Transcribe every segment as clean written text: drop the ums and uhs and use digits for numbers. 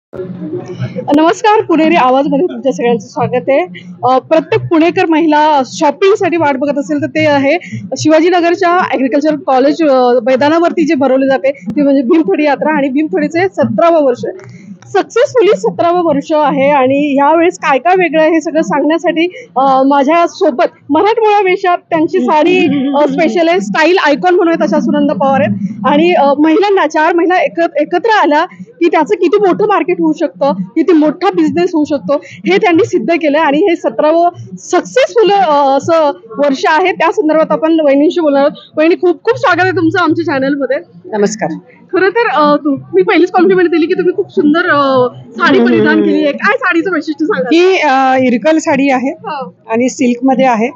नमस्कार, पुणेरी आवाजमध्ये तुमच्या सगळ्यांचं स्वागत आहे. प्रत्येक पुणेकर महिला शॉपिंगसाठी वाट बघत असेल तर ते आहे शिवाजीनगरच्या ॲग्रिकल्चर कॉलेज मैदानावरती जे भरवले जाते ते म्हणजे भीमथडी यात्रा. आणि भीमथडीचे 17वं वर्ष सक्सेसफुली 17वं वर्ष आहे. आणि यावेळेस काय काय वेगळं आहे हे सगळं सांगण्यासाठी माझ्या सोबत मराठमोळा वेशात त्यांची साडी स्पेशल आहे, स्टाईल आयकॉन म्हणून आहेत अशा सुनंदा पवार आहेत. आणि महिलांना 4 महिला एकत्र आल्या की त्याचं किती मोठं मार्केट होऊ शकतं, किती मोठा बिझनेस होऊ शकतो हे त्यांनी सिद्ध केलं. आणि हे 17वं सक्सेसफुल असं वर्ष आहे. त्या संदर्भात आपण वहिनींशी बोलणार आहोत. वहिनी, खूप खूप स्वागत आहे तुमचं आमच्या चॅनलमध्ये. नमस्कार. खरं तर मी पहिलीच कॉम्प्लिमेंट दिली की तुम्ही खूप सुंदर साडी परिधान केली आहे. काय साडीचं वैशिष्ट्य सांगा? ही इरकल साडी आहे आणि सिल्क मध्ये आहे.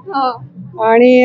आणि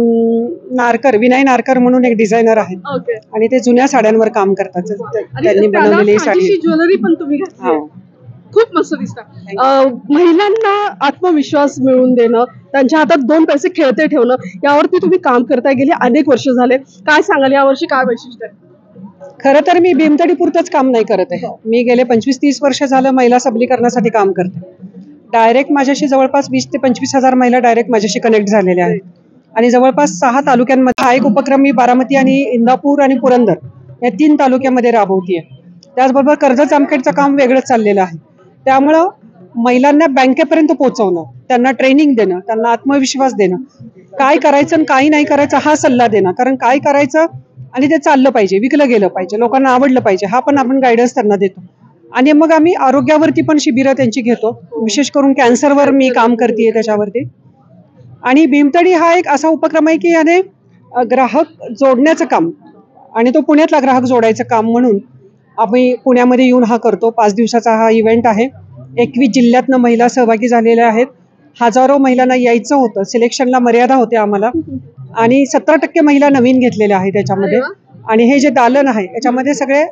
नारकर, विनय नारकर म्हणून एक डिझायनर आहेत आणि ते जुन्या साड्यांवर काम करतात. त्यांनी बनवलेली साडी, ज्वेलरी पण तुम्ही घातली, खूप मस्त दिसतात. महिलांना आत्मविश्वास मिळवून देणं, त्यांच्या हातात 2 पैसे खेळते ठेवणं, यावरती तुम्ही काम करताय गेली अनेक वर्ष झाले. काय सांगाल यावर्षी काय वैशिष्ट्य आहे? खरं तर मी भीमथडी पुरतच काम नाही करत आहे. मी गेले 25-30 वर्ष झालं महिला सबलीकरणासाठी काम करते. डायरेक्ट माझ्याशी जवळपास 20 ते 25 हजार महिला डायरेक्ट माझ्याशी कनेक्ट झालेल्या आहेत. आणि जवळपास 6 तालुक्यांमध्ये हा एक उपक्रम मी बारामती आणि इंदापूर आणि पुरंदर या 3 तालुक्यामध्ये राबवतीये. त्याचबरोबर कर्जत जामखेडचं काम वेगळंच चाललेलं आहे. त्यामुळं महिलांना बँकेपर्यंत पोहोचवणं, त्यांना ट्रेनिंग देणं, त्यांना आत्मविश्वास देणं, काय करायचं आणि काही नाही करायचं हा सल्ला देणं. कारण काय करायचं आणि ते चाललं पाहिजे, विकलं गेलं पाहिजे, लोकांना आवडलं पाहिजे, हा पण आपण गायडन्स त्यांना देतो. आणि मग आम्ही आरोग्यावरती पण शिबिरं त्यांची घेतो. विशेष करून कॅन्सरवर मी काम करते त्याच्यावरती. आणि भीमथडी हा एक असा उपक्रम आहे की याने ग्राहक जोडण्याचं काम, आणि तो पुण्यातला ग्राहक जोडायचं काम म्हणून आम्ही पुण्यामध्ये येऊन हा करतो. 5 दिवसाचा हा इव्हेंट आहे. 21 जिल्ह्यातनं महिला सहभागी झालेल्या आहेत. हजारो महिलांना यायचं होतं, सिलेक्शनला मर्यादा होते आम्हाला. आणि 17% महिला नवीन घेतलेल्या आहेत त्याच्यामध्ये. आणि हे जे दालन आहे याच्यामध्ये सगळे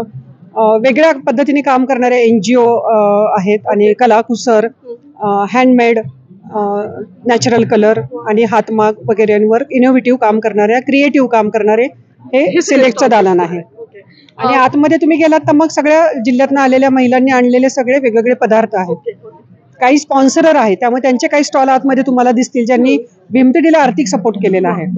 वेगळ्या पद्धतीने काम करणारे NGO आहेत आणि कलाकुसर, हँडमेड, नॅचरल कलर आणि हातमाग वगैरेंवर इनोव्हेटिव्ह काम करणारे, क्रिएटिव्ह काम करणारे हे सिलेक्टचं दालन आहे. आणि आतमध्ये तुम्ही गेलात तर मग सगळ्या जिल्ह्यातनं आलेल्या महिलांनी आणलेले सगळे वेगवेगळे पदार्थ आहेत. काही स्पॉन्सरर आहेत, त्यामुळे त्यांचे काही स्टॉल आतमध्ये तुम्हाला दिसतील ज्यांनी भीमथडीला आर्थिक सपोर्ट केलेला आहे.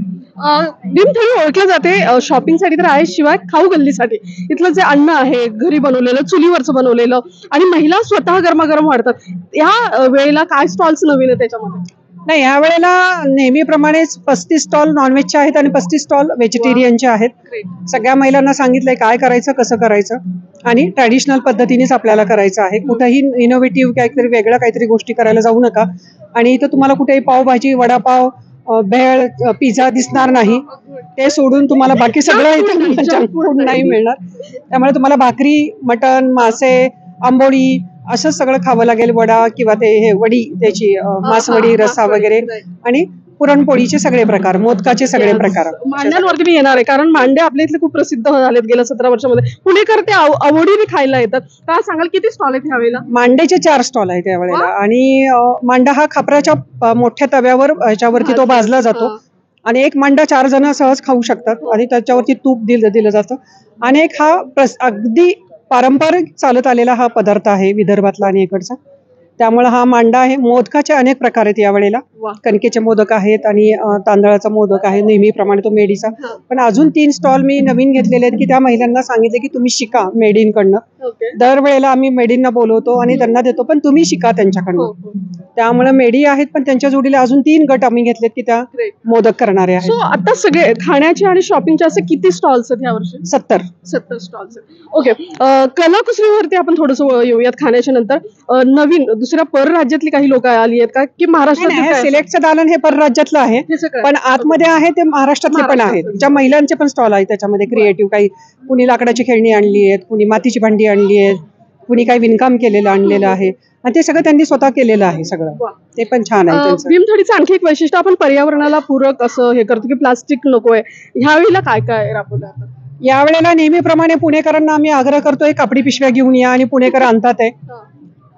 भीमथडी ओळखलं जाते शॉपिंगसाठी तर आहे, शिवाय खाऊ गल्लीसाठी. इथलं जे अन्न आहे घरी बनवलेलं, चुलीवरचं बनवलेलं, आणि महिला स्वतः गरमागरम वाढतात. या वेळेला काय स्टॉल्स नवीन आहे त्याच्यामध्ये? नाही, ह्या वेळेला नेहमीप्रमाणेच 35 स्टॉल नॉनव्हेजचे आहेत आणि 35 स्टॉल व्हेजिटेरियनचे आहेत. सगळ्या महिलांना सांगितलंय काय करायचं, कसं करायचं, आणि ट्रॅडिशनल पद्धतीनेच आपल्याला करायचं आहे. कुठेही इनोव्हेटिव्ह काहीतरी वेगळं काहीतरी गोष्टी करायला जाऊ नका. आणि इथं तुम्हाला कुठेही पावभाजी, वडापाव, भेळ, पिझ्झा दिसणार नाही. ते सोडून तुम्हाला बाकी सगळं इथं जंक फूड नाही मिळणार. त्यामुळे तुम्हाला भाकरी, मटण, मासे, आंबोळी असं सगळं खावं लागेल. वडा किंवा ते हे वडी, त्याची मासवडी, रस्सा वगैरे, आणि पुरणपोळीचे सगळे प्रकार, मोदकाचे सगळे प्रकार. मांड्यांवरती मी येणार आहे, कारण मांडे आपल्या इथले खूप प्रसिद्ध झालेत गेल्या 17 वर्षामध्ये. पुणेकर ते आवडीने खायला येतात. काय सांगाल, किती स्टॉल आहेत यावेळेला? मांड्याचे 4 स्टॉल आहेत यावेळेला. आणि मांडा हा खापराच्या मोठ्या तव्यावर ह्याच्यावरती तो भाजला जातो. आणि एक मांडा 4 जण सहज खाऊ शकतात आणि त्याच्यावरती तूप दिलं जातं. आणि एक हा अगदी पारंपरिक चालत आलेला हा पदार्थ आहे विदर्भातला आणि इकडचा. त्यामुळे हा मांडा आहे. मोदकाचे अनेक प्रकार आहेत यावेळेला. कणकेचे मोदक आहेत आणि तांदळाचा मोदक आहे नेहमीप्रमाणे तो मेडीचा. पण अजून 3 स्टॉल मी नवीन घेतलेले आहेत की त्या महिलांना सांगितले की तुम्ही शिका मेड इन कडनं. दरवेळेला आम्ही मेडींना बोलवतो आणि त्यांना देतो, पण तुम्ही शिका त्यांच्याकडनं. त्यामुळे मेडी आहेत, पण त्यांच्या जोडीला अजून 3 गट आम्ही घेतलेत की त्या मोदक करणारे आहेत. आता सगळे खाण्याचे आणि शॉपिंगचे असे किती स्टॉल्स आहेत यावर्षी? 70 स्टॉल्स आहेत. ओके, कलाकुसरीवरती आपण थोडंसं येऊयात खाण्याच्या नंतर. नवीन दुसऱ्या परराज्यातली काही लोक आली आहेत का, की महाराष्ट्रात? सिलेक्टचं दालन हे परराज्यातलं आहे, पण आतमध्ये आहे ते महाराष्ट्रातले पण आहेत. ज्या महिलांचे पण स्टॉल आहेत त्याच्यामध्ये क्रिएटिव्ह. काही कुणी लाकडाची खेळणी आणली आहेत, कुणी मातीची भांडी आणली आहेत, कुणी काही विणकाम केलेलं आणलेलं आहे, आणि ते सगळं त्यांनी स्वतः केलेलं आहे सगळं. ते पण छान आहे. भीमथडीचं आणखी एक वैशिष्ट्य, आपण पर्यावरणाला पूरक असं हे करतो की प्लास्टिक नकोय. ह्यावेळेला काय काय राबवलं? यावेळेला नेहमीप्रमाणे पुणेकरांना आम्ही आग्रह करतोय, कापडी पिशव्या घेऊन या, आणि पुणेकर आणतात आहे.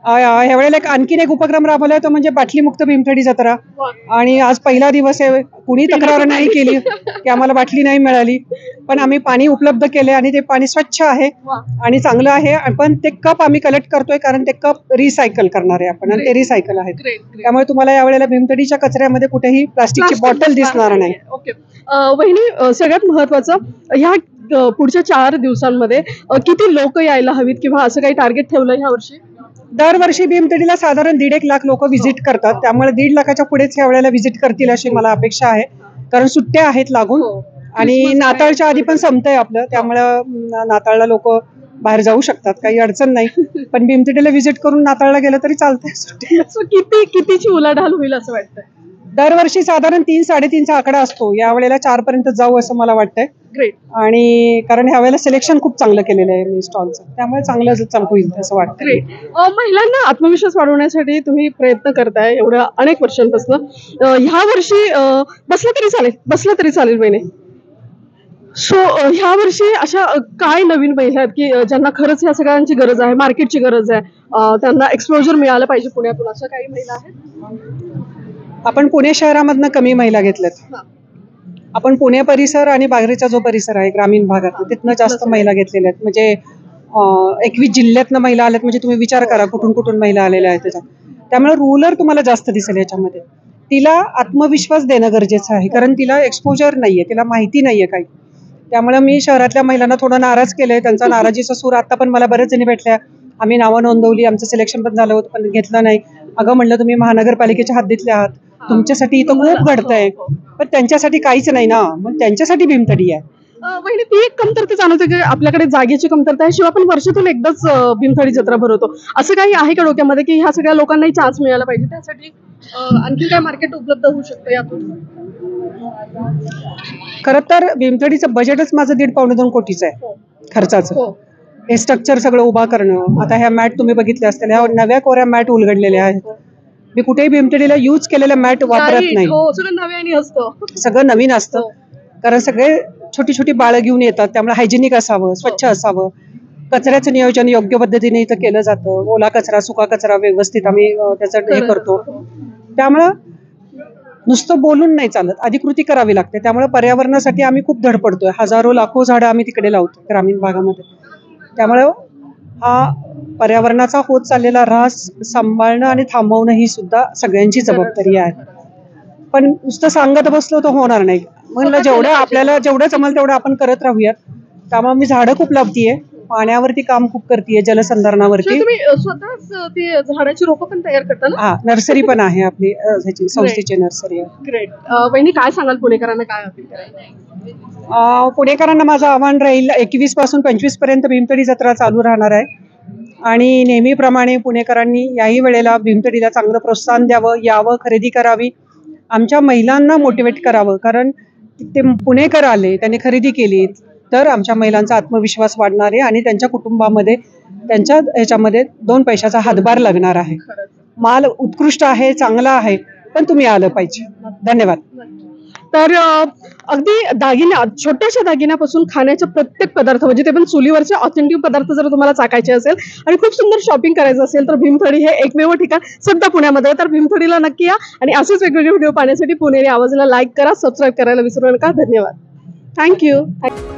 ह्यावेळेला आणखीन एक उपक्रम राबवलाय तो म्हणजे बाटली मुक्त भीमथडी जत्रा. आणि आज पहिला दिवस आहे. कुणी तक्रार नाही केली की आम्हाला बाटली नाही मिळाली, पण आम्ही पाणी उपलब्ध केले आणि ते पाणी स्वच्छ आहे आणि चांगलं आहे. पण ते कप आम्ही कलेक्ट करतोय कारण ते कप रिसायकल करणार आहे आपण, आणि ते रिसायकल आहेत. त्यामुळे तुम्हाला यावेळेला भीमथडीच्या कचऱ्यामध्ये कुठेही प्लास्टिकची बॉटल दिसणार नाही. ओके वहिनी, सगळ्यात महत्वाचं, ह्या पुढच्या 4 दिवसांमध्ये किती लोक यायला हवीत किंवा असं काही टार्गेट ठेवलं ह्या वर्षी? दरवर्षी भीमथडीला साधारण 1.5 लाख लोक व्हिजिट करतात, त्यामुळे 1.5 लाखाच्या पुढेच ह्या वेळेला व्हिजिट करतील अशी मला अपेक्षा आहे. कारण सुट्ट्या आहेत लागून आणि नाताळच्या आधी पण संपतंय आपलं, त्यामुळं नाताळला लोक बाहेर जाऊ शकतात, काही अडचण नाही. पण भीमथडीला व्हिजिट करून नाताळला गेलं तरी चालतंय. कितीची उलाढाल होईल असं वाटतंय? दरवर्षी साधारण 3-3.5चा आकडा असतो. यावेळेला 4 पर्यंत जाऊ असं मला वाटतंय. ग्रेट. आणि कारण ह्यावेळेला सिलेक्शन खूप चांगलं केलेलं आहे मी स्टॉलचं, त्यामुळे चांगलं होईल असं वाटतं. ग्रेट. महिलांना आत्मविश्वास वाढवण्यासाठी तुम्ही प्रयत्न करताय एवढ्या अनेक वर्षांपासून. ह्या वर्षी बसलं तरी चालेल महिने. सो ह्या वर्षी अशा काय नवीन महिला आहेत की ज्यांना खरंच ह्या सगळ्यांची गरज आहे, मार्केटची गरज आहे, त्यांना एक्सपोजर मिळालं पाहिजे पुण्यातून, अशा काही महिला आहेत? आपण पुणे शहरामधनं कमी महिला घेतल्यात. आपण पुणे परिसर आणि बाहेरचा जो परिसर आहे ग्रामीण भागात, तिथनं जास्त महिला घेतलेल्या आहेत. म्हणजे 21 जिल्ह्यातनं महिला आल्यात, म्हणजे तुम्ही विचार करा कुठून कुठून महिला आलेल्या आहेत त्याच्यात. त्यामुळे रुरल तुम्हाला जास्त दिसेल याच्यामध्ये. तिला आत्मविश्वास देणं गरजेचं आहे, कारण तिला एक्सपोजर नाहीये, तिला माहिती नाहीये काही. त्यामुळे मी शहरातल्या महिलांना थोडं नाराज केलंय. त्यांचा नाराजीचा सूर आता पण मला बरेच जणी भेटल्या. आम्ही नावं नोंदवली, आमचं सिलेक्शन पण झालं होतं पण घेतलं नाही. अगं म्हणलं तुम्ही महानगरपालिकेच्या हद्दीतल्या आहात, तुमच्यासाठी इथं खूप घडतंय, पण त्यांच्यासाठी काहीच नाही ना. मग त्यांच्यासाठी भीमथडी आहे. वहिनी, ती एक कमतरता जाणवते की आपल्याकडे जागेची कमतरता आहे, शिवाय आपण वर्षातून एकदाच भीमथडी जत्रा भरवतो. असं काही आहे का डोक्यामध्ये की ह्या सगळ्या लोकांनाही चान्स मिळाला पाहिजे, त्यासाठी आणखी काय मार्केट उपलब्ध होऊ शकतं यातून? खरं तर भीमथडीचं बजेटच माझं 1.5-2 कोटीचं आहे खर्चाचं. हे स्ट्रक्चर सगळं उभा करणं. आता ह्या मॅट तुम्ही बघितल्या असतील, ह्या नव्या कोऱ्या मॅट उलगडलेल्या आहेत. मी कुठेही भीमथडीला यूज केलेल्या मॅट वापरत नाही. सगळं नवीन असतं, कारण सगळे छोटी छोटी बाळं घेऊन येतात, त्यामुळे हायजेनिक असावं, स्वच्छ असावं. कचऱ्याचं नियोजन योग्य पद्धतीने इथं केलं जातं. ओला कचरा, सुका कचरा व्यवस्थित आम्ही त्याचं हे करतो. त्यामुळं नुसतं बोलून नाही चालत, अधिकृती करावी लागते. त्यामुळे पर्यावरणासाठी आम्ही खूप धडपडतोय. हजारो लाखो झाडं आम्ही तिकडे लावतो ग्रामीण भागामध्ये. त्यामुळं हा पर्यावरणाचा होत चाललेला ऱ्हास सांभाळणं आणि थांबवणं ही सुद्धा सगळ्यांची जबाबदारी आहे. पण नुसतं सांगत बसलो तर होणार नाही. म्हणलं आपल्याला जेवढं जमल तेवढं आपण करत राहूयात. त्यामुळे मी झाडं खूप लावतीये, पाण्यावरती काम खूप करतेय, जलसंधारणावरती. तुम्ही स्वतःच ती झाडाची रोपं पण तयार करता ना? हा, नर्सरी पण आहे आपली, संस्थेची नर्सरी आहे. ग्रेट. वहिनी, काय सांगाल पुणेकरांना, काय अपील कराल? पुणेकरांना माझं आव्हान राहील, 21 पासून 25 पर्यंत भीमथडी जत्रा चालू राहणार आहे. आणि नेहमीप्रमाणे पुणेकरांनी याही वेळेला भीमथडीला चांगलं प्रोत्साहन द्यावं, यावं, खरेदी करावी. आमच्या महिलांना मोटिवेट करावं, कारण ते पुणेकर आले, त्यांनी खरेदी केली तर आमच्या महिलांचा आत्मविश्वास वाढणार आहे आणि त्यांच्या कुटुंबामध्ये, त्यांच्या ह्याच्यामध्ये 2 पैशाचा हातभार लागणार आहे. माल उत्कृष्ट आहे, चांगला आहे, पण तुम्ही आलं पाहिजे. धन्यवाद. तर अगदी दागिन्या, छोट्याशा दागिन्यापासून खाण्याच्या प्रत्येक पदार्थ, म्हणजे ते पण चुलीवरचे ऑथेंटिक पदार्थ जर तुम्हाला चाकायचे असेल आणि खूप सुंदर शॉपिंग करायचं असेल तर भीमथडी हे एकमेव ठिकाण सध्या पुण्यामध्ये. तर भीमथडीला नक्की या आणि असेच वेगवेगळे व्हिडिओ पाहण्यासाठी पुणेरी आवाजाला लाईक करा, सबस्क्राईब करायला विसरू नका. धन्यवाद. थँक्यू.